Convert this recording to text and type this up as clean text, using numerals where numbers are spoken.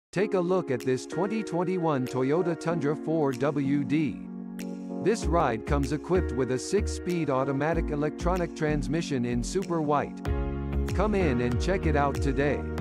Take a look at this 2021 Toyota Tundra 4WD. This ride comes equipped with a 6-speed automatic electronic transmission in Super White. Come in and check it out today.